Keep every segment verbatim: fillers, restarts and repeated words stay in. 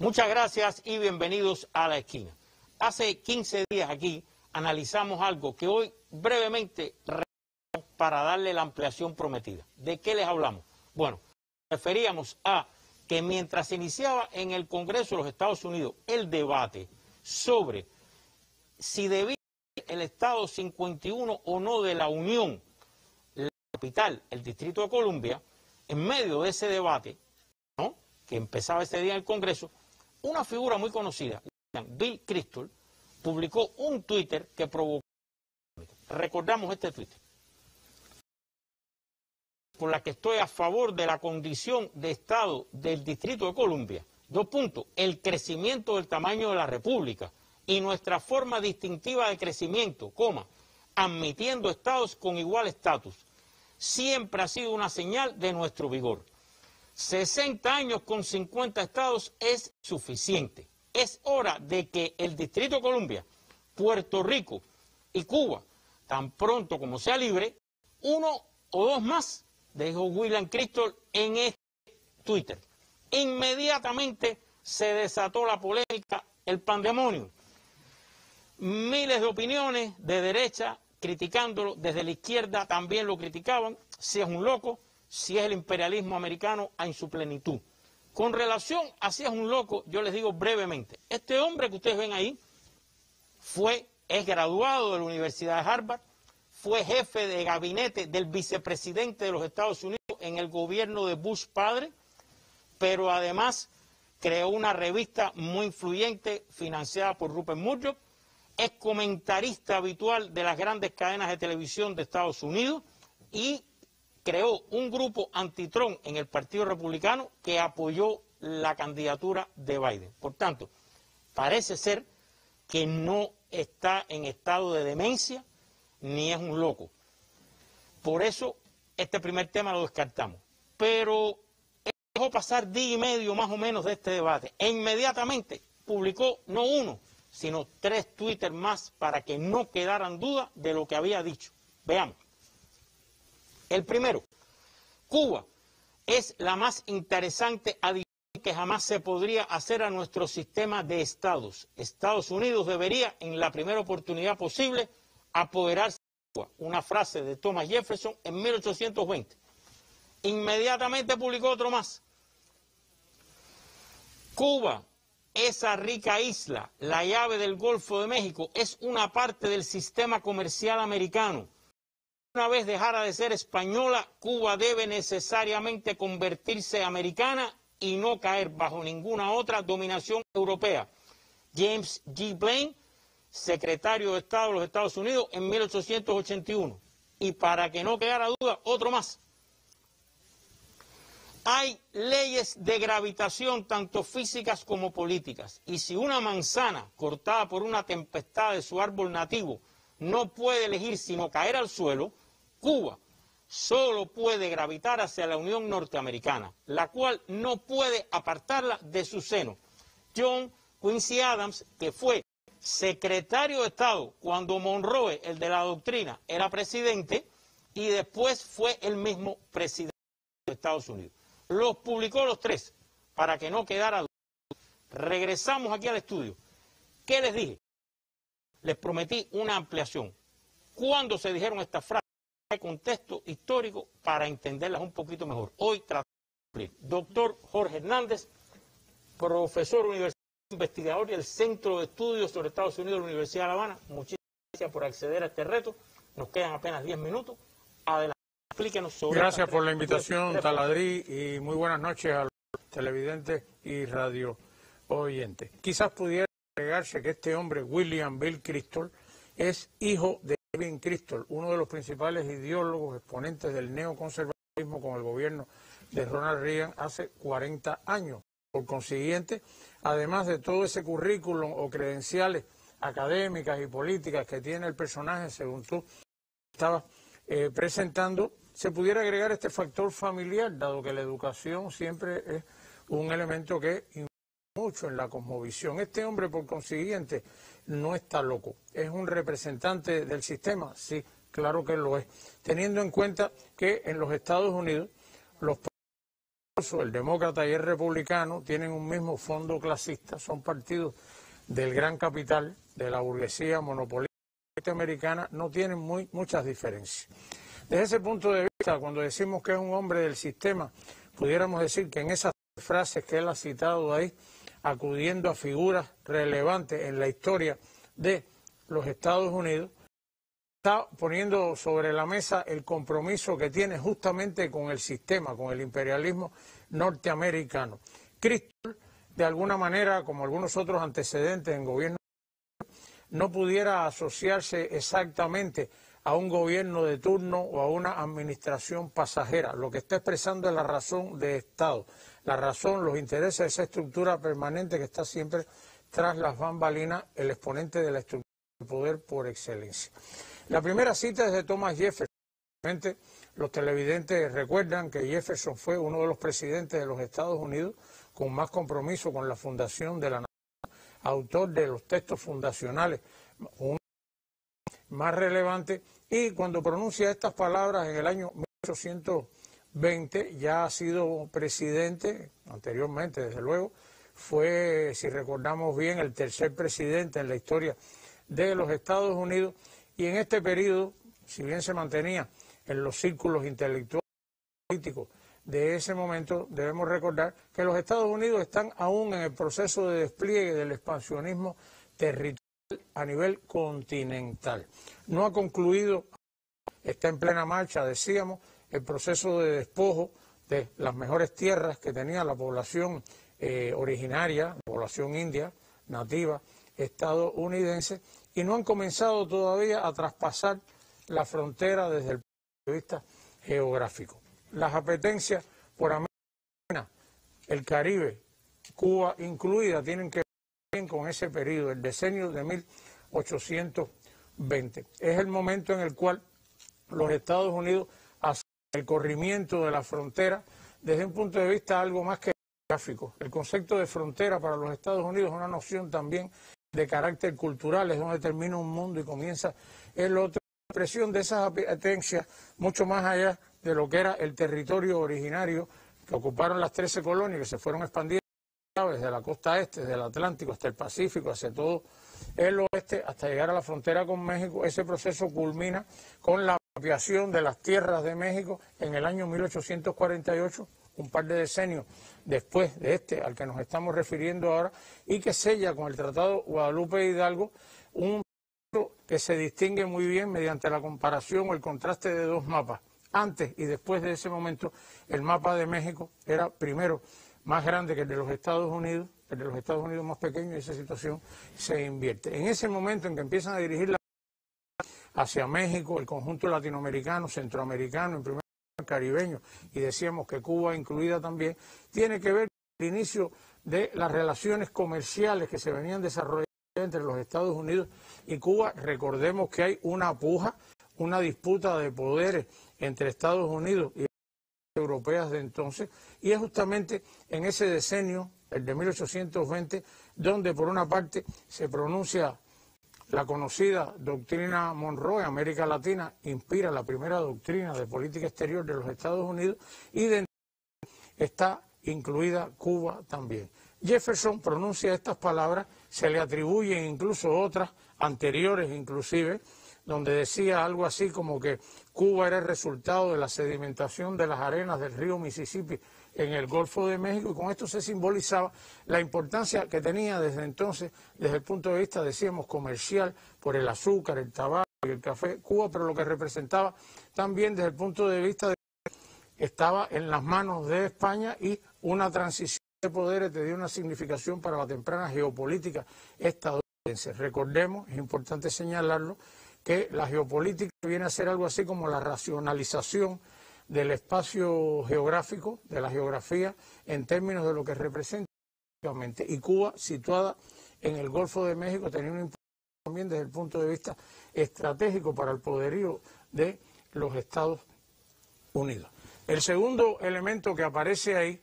Muchas gracias y bienvenidos a La Esquina. Hace quince días aquí analizamos algo que hoy brevemente para darle la ampliación prometida. ¿De qué les hablamos? Bueno, referíamos a que mientras se iniciaba en el Congreso de los Estados Unidos el debate sobre si debía el Estado cincuenta y uno o no de la Unión, la capital, el Distrito de Columbia, en medio de ese debate, ¿no?, que empezaba ese día en el Congreso, una figura muy conocida, Bill Kristol, publicó un Twitter que provocó. Recordamos este Twitter. Por la que estoy a favor de la condición de Estado del Distrito de Columbia. Dos puntos. El crecimiento del tamaño de la República y nuestra forma distintiva de crecimiento, coma, admitiendo estados con igual estatus. Siempre ha sido una señal de nuestro vigor. sesenta años con cincuenta estados es suficiente. Es hora de que el Distrito de Columbia, Puerto Rico y Cuba, tan pronto como sea libre, uno o dos más, dijo William Kristol en este Twitter. Inmediatamente se desató la polémica, el pandemonio. Miles de opiniones de derecha criticándolo, desde la izquierda también lo criticaban, si es un loco, si es el imperialismo americano en su plenitud. Con relación a si es un loco, yo les digo brevemente, este hombre que ustedes ven ahí fue, es graduado de la Universidad de Harvard, fue jefe de gabinete del vicepresidente de los Estados Unidos en el gobierno de Bush padre, pero además creó una revista muy influyente financiada por Rupert Murdoch, es comentarista habitual de las grandes cadenas de televisión de Estados Unidos y creó un grupo anti-Trump en el Partido Republicano que apoyó la candidatura de Biden. Por tanto, parece ser que no está en estado de demencia ni es un loco. Por eso, este primer tema lo descartamos. Pero él dejó pasar día y medio más o menos de este debate e inmediatamente publicó no uno, sino tres Twitter más para que no quedaran dudas de lo que había dicho. Veamos. El primero, Cuba es la más interesante adición que jamás se podría hacer a nuestro sistema de estados. Estados Unidos debería, en la primera oportunidad posible, apoderarse de Cuba. Una frase de Thomas Jefferson en mil ochocientos veinte. Inmediatamente publicó otro más. Cuba, esa rica isla, la llave del Golfo de México, es una parte del sistema comercial americano. Una vez dejara de ser española, Cuba debe necesariamente convertirse americana y no caer bajo ninguna otra dominación europea. James G. Blaine, secretario de Estado de los Estados Unidos en mil ochocientos ochenta y uno. Y para que no quedara duda, otro más. Hay leyes de gravitación tanto físicas como políticas. Y si una manzana cortada por una tempestad de su árbol nativo no puede elegir sino caer al suelo, Cuba solo puede gravitar hacia la Unión Norteamericana, la cual no puede apartarla de su seno. John Quincy Adams, que fue secretario de Estado cuando Monroe, el de la doctrina, era presidente, y después fue el mismo presidente de Estados Unidos. Los publicó los tres, para que no quedara duda. Regresamos aquí al estudio. ¿Qué les dije? Les prometí una ampliación. ¿Cuándo se dijeron estas frases? De contexto histórico para entenderlas un poquito mejor. Hoy tratamos de cumplir. Doctor Jorge Hernández, profesor universitario, investigador del Centro de Estudios sobre Estados Unidos de la Universidad de La Habana. Muchísimas gracias por acceder a este reto. Nos quedan apenas diez minutos. Adelante, explíquenos sobre. Gracias por la invitación, Taladrí, y muy buenas noches a los televidentes y radio oyentes. Quizás pudiera agregarse que este hombre, William Bill Kristol, es hijo de Bill Kristol, uno de los principales ideólogos exponentes del neoconservadurismo con el gobierno de Ronald Reagan hace cuarenta años. Por consiguiente, además de todo ese currículum o credenciales académicas y políticas que tiene el personaje, según tú estabas eh, presentando, se pudiera agregar este factor familiar, dado que la educación siempre es un elemento que influye mucho en la cosmovisión. Este hombre, por consiguiente, no está loco. ¿Es un representante del sistema? Sí, claro que lo es. Teniendo en cuenta que en los Estados Unidos los el demócrata y el republicano tienen un mismo fondo clasista, son partidos del gran capital, de la burguesía monopolística norteamericana, no tienen muy, muchas diferencias. Desde ese punto de vista, cuando decimos que es un hombre del sistema, pudiéramos decir que en esas frases que él ha citado ahí, acudiendo a figuras relevantes en la historia de los Estados Unidos, está poniendo sobre la mesa el compromiso que tiene justamente con el sistema, con el imperialismo norteamericano. Cristol, de alguna manera, como algunos otros antecedentes en gobierno, no pudiera asociarse exactamente a un gobierno de turno o a una administración pasajera. Lo que está expresando es la razón de Estado, la razón, los intereses de esa estructura permanente que está siempre tras las bambalinas, el exponente de la estructura de poder por excelencia. La primera cita es de Thomas Jefferson. Los televidentes recuerdan que Jefferson fue uno de los presidentes de los Estados Unidos con más compromiso con la fundación de la nación, autor de los textos fundacionales más relevantes, y cuando pronuncia estas palabras en el año mil ochocientos veinte, ya ha sido presidente anteriormente, desde luego, fue, si recordamos bien, el tercer presidente en la historia de los Estados Unidos, y en este periodo, si bien se mantenía en los círculos intelectuales y políticos de ese momento, debemos recordar que los Estados Unidos están aún en el proceso de despliegue del expansionismo territorial a nivel continental. No ha concluido, está en plena marcha, decíamos, el proceso de despojo de las mejores tierras que tenía la población eh, originaria, la población india, nativa, estadounidense, y no han comenzado todavía a traspasar la frontera desde el punto de vista geográfico. Las apetencias por América, el Caribe, Cuba incluida, tienen que ver con ese periodo, el decenio de mil ochocientos veinte. Es el momento en el cual los Estados Unidos hacen el corrimiento de la frontera desde un punto de vista algo más que geográfico. El concepto de frontera para los Estados Unidos es una noción también de carácter cultural, es donde termina un mundo y comienza el otro. La expresión de esas apetencias mucho más allá de lo que era el territorio originario que ocuparon las trece colonias, que se fueron expandiendo desde la costa este, desde el Atlántico hasta el Pacífico, hacia todo el oeste, hasta llegar a la frontera con México. Ese proceso culmina con la apropiación de las tierras de México en el año mil ochocientos cuarenta y ocho, un par de decenios después de este al que nos estamos refiriendo ahora, y que sella con el Tratado Guadalupe Hidalgo un que se distingue muy bien mediante la comparación o el contraste de dos mapas. Antes y después de ese momento, el mapa de México era primero más grande que el de los Estados Unidos, el de los Estados Unidos más pequeño, y esa situación se invierte. En ese momento en que empiezan a dirigir la hacia México, el conjunto latinoamericano, centroamericano, en primer lugar caribeño, y decíamos que Cuba incluida también, tiene que ver con el inicio de las relaciones comerciales que se venían desarrollando entre los Estados Unidos y Cuba. Recordemos que hay una puja, una disputa de poderes entre Estados Unidos y las europeas de entonces, y es justamente en ese decenio, el de mil ochocientos veinte, donde por una parte se pronuncia la conocida doctrina Monroe. América Latina inspira la primera doctrina de política exterior de los Estados Unidos, y dentro está incluida Cuba también. Jefferson pronuncia estas palabras, se le atribuyen incluso otras anteriores inclusive, donde decía algo así como que Cuba era el resultado de la sedimentación de las arenas del río Mississippi en el Golfo de México, y con esto se simbolizaba la importancia que tenía desde entonces, desde el punto de vista, decíamos, comercial, por el azúcar, el tabaco y el café, Cuba, pero lo que representaba también desde el punto de vista de que estaba en las manos de España, y una transición de poderes te dio una significación para la temprana geopolítica estadounidense. Recordemos, es importante señalarlo, que la geopolítica viene a ser algo así como la racionalización del espacio geográfico, de la geografía, en términos de lo que representa. Y Cuba, situada en el Golfo de México, tenía un impacto también desde el punto de vista estratégico para el poderío de los Estados Unidos. El segundo elemento que aparece ahí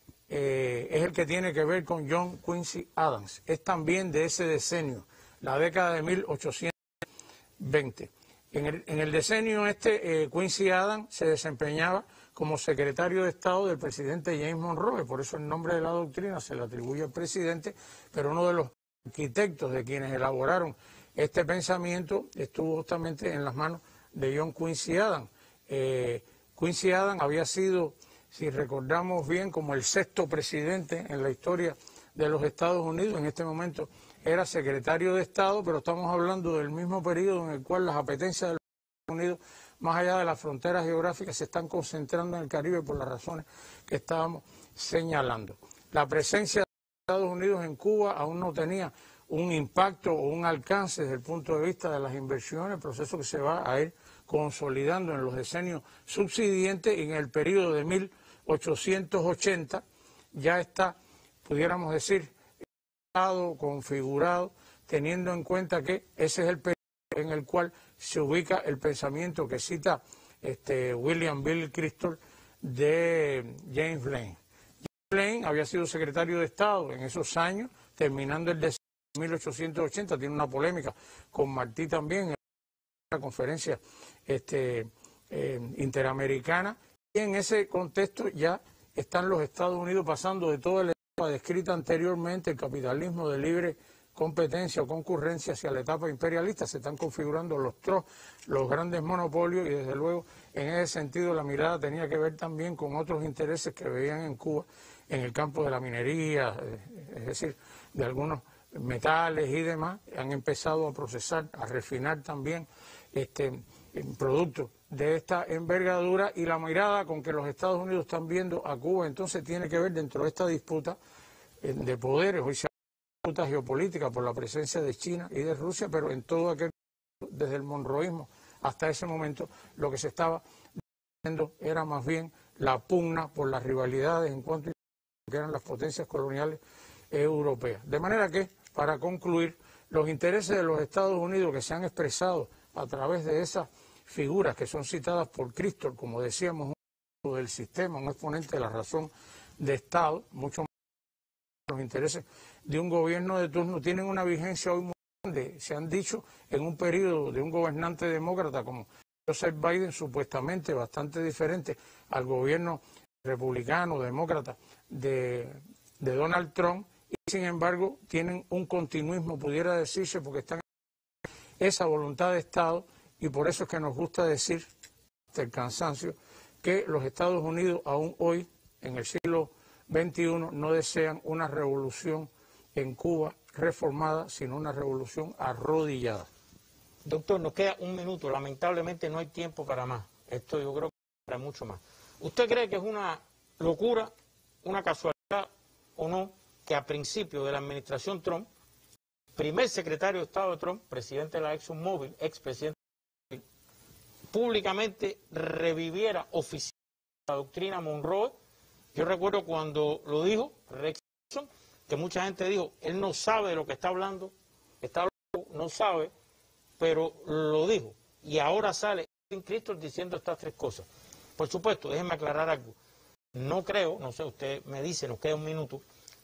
eh, es el que tiene que ver con John Quincy Adams. Es también de ese decenio, la década de mil ochocientos veinte. En el, en el decenio este, eh, Quincy Adams se desempeñaba como secretario de Estado del presidente James Monroe. Por eso el nombre de la doctrina se le atribuye al presidente, pero uno de los arquitectos de quienes elaboraron este pensamiento estuvo justamente en las manos de John Quincy Adams. Eh, Quincy Adams había sido, si recordamos bien, como el sexto presidente en la historia de los Estados Unidos. En este momento era secretario de Estado, pero estamos hablando del mismo periodo en el cual las apetencias de los Estados Unidos, más allá de las fronteras geográficas, se están concentrando en el Caribe por las razones que estábamos señalando. La presencia de los Estados Unidos en Cuba aún no tenía un impacto o un alcance desde el punto de vista de las inversiones, proceso que se va a ir consolidando en los decenios subsiguientes. Y en el periodo de mil ochocientos ochenta ya está, pudiéramos decir, configurado, teniendo en cuenta que ese es el periodo en el cual se ubica el pensamiento que cita este William Bill Kristol de James Blaine. James Blaine había sido secretario de Estado en esos años, terminando el de mil ochocientos ochenta, tiene una polémica con Martí también en la conferencia este, eh, interamericana, y en ese contexto ya están los Estados Unidos pasando de toda la etapa descrita anteriormente, el capitalismo de libre competencia o concurrencia, hacia la etapa imperialista. Se están configurando los tros, los grandes monopolios, y desde luego en ese sentido la mirada tenía que ver también con otros intereses que veían en Cuba en el campo de la minería, es decir, de algunos metales y demás. Han empezado a procesar, a refinar también este productos de esta envergadura, y la mirada con que los Estados Unidos están viendo a Cuba entonces tiene que ver dentro de esta disputa de poderes. Hoy se disputa geopolítica por la presencia de China y de Rusia, pero en todo aquel, desde el monroísmo hasta ese momento, lo que se estaba viendo era más bien la pugna por las rivalidades en cuanto a lo que eran las potencias coloniales europeas. De manera que, para concluir, los intereses de los Estados Unidos que se han expresado a través de esas figuras que son citadas por Kristol, como decíamos, un del sistema, un exponente de la razón de Estado, mucho más los intereses de un gobierno de turno, tienen una vigencia hoy muy grande. Se han dicho en un periodo de un gobernante demócrata como Joseph Biden, supuestamente bastante diferente al gobierno republicano, demócrata de, de Donald Trump, y sin embargo tienen un continuismo, pudiera decirse, porque están en esa voluntad de Estado, y por eso es que nos gusta decir, hasta el cansancio, que los Estados Unidos aún hoy, en el siglo veintiuno, no desean una revolución en Cuba reformada, sino una revolución arrodillada. Doctor, nos queda un minuto, lamentablemente no hay tiempo para más. Esto yo creo que para mucho más. ¿Usted cree que es una locura, una casualidad o no, que a principio de la administración Trump, primer secretario de Estado de Trump, presidente de la ExxonMobil, expresidente de la públicamente reviviera oficialmente la doctrina Monroe? Yo recuerdo cuando lo dijo Rex Tillerson, que mucha gente dijo, él no sabe de lo que está hablando, está loco, no sabe, pero lo dijo. Y ahora sale en Cristo diciendo estas tres cosas. Por supuesto, déjenme aclarar algo. No creo, no sé, usted me dice, nos queda un minuto,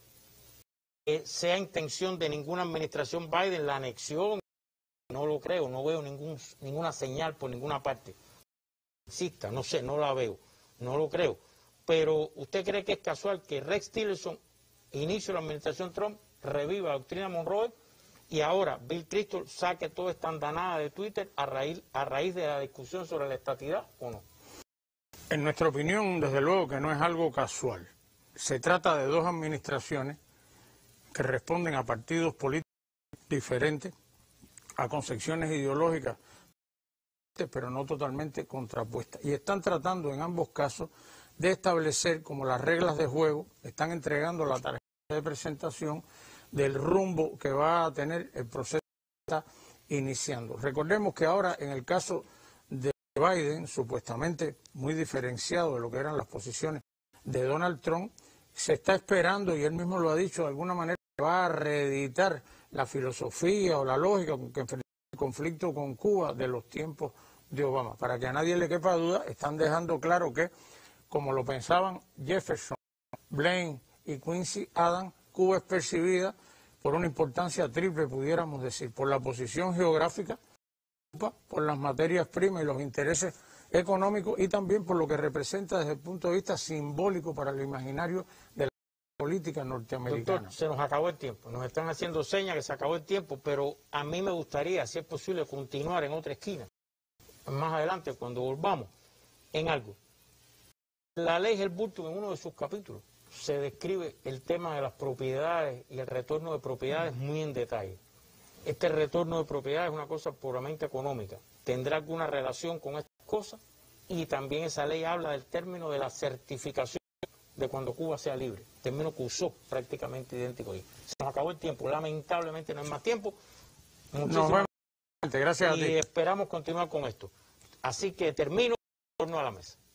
que sea intención de ninguna administración Biden la anexión. No lo creo, no veo ningún, ninguna señal por ninguna parte. Exista, no sé, no la veo, no lo creo. Pero ¿usted cree que es casual que Rex Tillerson, inicio de la administración Trump, reviva la doctrina Monroe y ahora Bill Kristol saque toda esta andanada de Twitter a raíz, a raíz de la discusión sobre la estatidad o no? En nuestra opinión, desde luego que no es algo casual. Se trata de dos administraciones que responden a partidos políticos diferentes, a concepciones ideológicas, pero no totalmente contrapuestas. Y están tratando en ambos casos de establecer como las reglas de juego, están entregando la tarjeta de presentación del rumbo que va a tener el proceso que está iniciando. Recordemos que ahora en el caso de Biden, supuestamente muy diferenciado de lo que eran las posiciones de Donald Trump, se está esperando, y él mismo lo ha dicho de alguna manera, que va a reeditar la filosofía o la lógica con que enfrentó el conflicto con Cuba de los tiempos de Obama. Para que a nadie le quepa duda, están dejando claro que, como lo pensaban Jefferson, Blaine y Quincy Adams, Cuba es percibida por una importancia triple, pudiéramos decir, por la posición geográfica, por las materias primas y los intereses económico y también por lo que representa desde el punto de vista simbólico para el imaginario de la política norteamericana. Doctor, se nos acabó el tiempo, nos están haciendo señas que se acabó el tiempo, pero a mí me gustaría, si es posible, continuar en otra esquina, más adelante, cuando volvamos, en algo. La ley Helburton, en uno de sus capítulos, se describe el tema de las propiedades y el retorno de propiedades muy en detalle. Este retorno de propiedades es una cosa puramente económica. ¿Tendrá alguna relación con estas cosas? Y también esa ley habla del término de la certificación de cuando Cuba sea libre, término que usó prácticamente idéntico ahí. Se nos acabó el tiempo, lamentablemente no hay más tiempo. Nos vemos. Gracias a ti. Y esperamos continuar con esto. Así que termino en torno a la mesa.